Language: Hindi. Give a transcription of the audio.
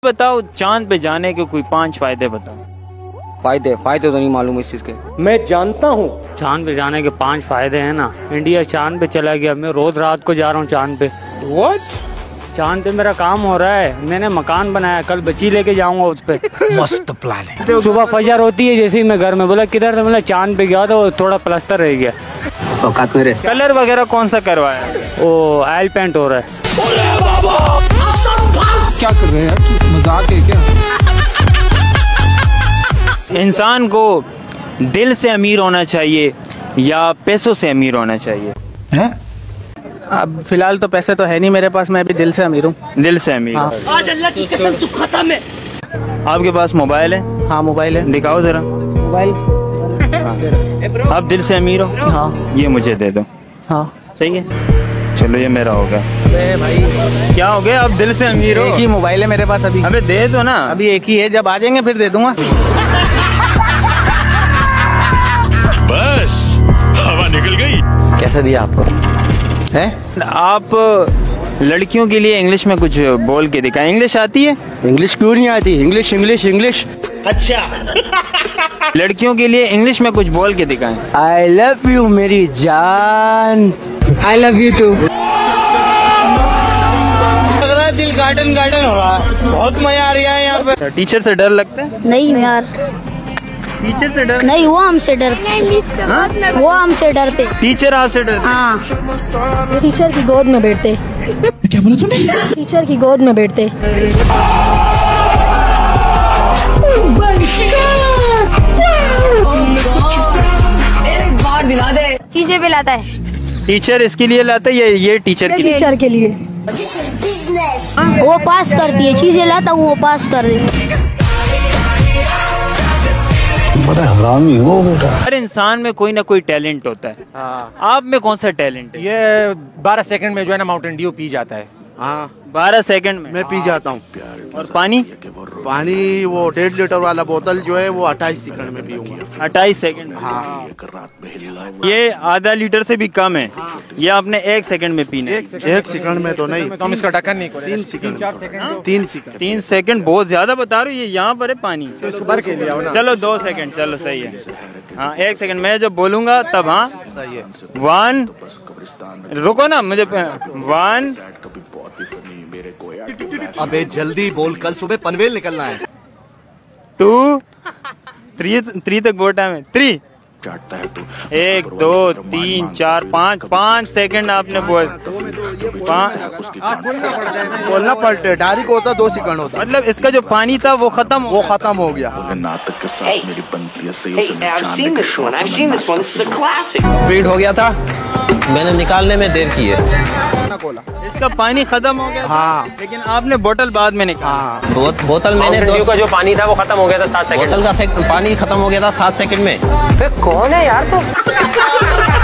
बताओ, चांद पे जाने के कोई 5 फायदे बताओ। फायदे तो नहीं मालूम इस चीज के। मैं जानता हूँ चांद पे जाने के 5 फायदे हैं ना। इंडिया चांद पे चला गया, मैं रोज रात को जा रहा हूँ चांद पे। व्हाट? चांद पे मेरा काम हो रहा है, मैंने मकान बनाया, कल बच्ची लेके जाऊंगा उस पे। मस्त प्लान है। सुबह फजर होती है जैसे ही मैं घर में, बोला किधर से, बोला चांद पे गया तो थोड़ा प्लास्टर रह गया। औकात मेरे। कलर वगैरह कौन सा करवाया? वो ऑयल पेंट हो रहा है। क्या कर रहे हैं यार, मजाक है क्या? इंसान को दिल से अमीर होना चाहिए या पैसों से अमीर होना चाहिए? हैं? अब फिलहाल तो पैसे तो है नहीं मेरे पास, मैं भी दिल से अमीर हूँ। दिल से अमीर। हाँ। आज अल्लाह की कसम तू खत्म है। आपके पास मोबाइल है? हाँ मोबाइल है। दिखाओ जरा मोबाइल। आप दिल से अमीर हो? हाँ। ये मुझे दे दो। हाँ सही है, चलो ये मेरा हो गया। अबे भाई क्या हो गया, आप दिल से अमीर हो? एक ही मोबाइल है मेरे पास अभी। अबे दे दो ना। अभी एक ही है, जब आ जाएंगे फिर दे दूंगा। बस हवा निकल गई। कैसे दिया आपको? है? आप लड़कियों के लिए इंग्लिश में कुछ बोल के दिखाएं। इंग्लिश आती है? इंग्लिश क्यों नहीं आती? English English English. अच्छा। लड़कियों के लिए इंग्लिश में कुछ बोल के दिखाएं। आई लव यू मेरी जान। I love you too. दिल गार्डन गार्डन हो रहा है, बहुत मजा आ रहा है यहाँ पे। टीचर से डर लगता है? नहीं यार, टीचर से डर नहीं, वो हमसे डरते। वो हमसे डरते। टीचर आपसे डरते? हाँ, टीचर की गोद में बैठते। क्या बोला तूने? टीचर की गोद में बैठते। एक बार दिला दे। चीजें भी लाता है। टीचर इसके लिए लाता है, ये टीचर के लिए? टीचर के लिए। वो पास करती है, चीजें लाता हूँ, वो पास कर देती। बड़ा हरामी हो बेटा। हर इंसान में कोई ना कोई टैलेंट होता है। हाँ। आप में कौन सा टैलेंट है? ये 12 सेकंड में जो है ना माउंटेन ड्यू पी जाता है। हाँ 12 सेकंड में मैं पी जाता हूँ। और पानी? पानी वो 1.5 लीटर वाला बोतल जो है वो 28 सेकंड में पीऊंगा। 28 सेकंड? हाँ। ये आधा लीटर से भी कम है। ये आपने 1 सेकंड में पीना है। 1 सेकंड में तो नहीं, हम इसका ढक्कन नहीं खोले। 3 सेकंड। 3 सेकंड बहुत ज्यादा बता रहे हो। ये यहाँ पर है पानी। भर के लिया ना। चलो 2 सेकंड, चलो सही है। हाँ 1 सेकंड, मैं जब बोलूंगा तब। हाँ सही है। 1, रुको ना मुझे। 1। अबे जल्दी बोल, कल सुबह पनवेल निकलना है। 2, 3 तक बहुत टाइम है। 3, 1, 2, 3, 4, 5 सेकंड आपने बोल। 5 बोलना पड़ते, डायरेक्ट होता 2 सेकंड होता। मतलब इसका जो पानी था वो खत्म हो गया। स्पीड हो गया था, मैंने निकालने में देर की है। इसका पानी खत्म हो गया। हाँ। लेकिन आपने बोतल बाद में निकाला। हाँ। बोतल मैंने का जो पानी था वो खत्म हो गया था 7 सेकंड। बोतल का पानी खत्म हो गया था 7 सेकंड में। कौन है यार तू?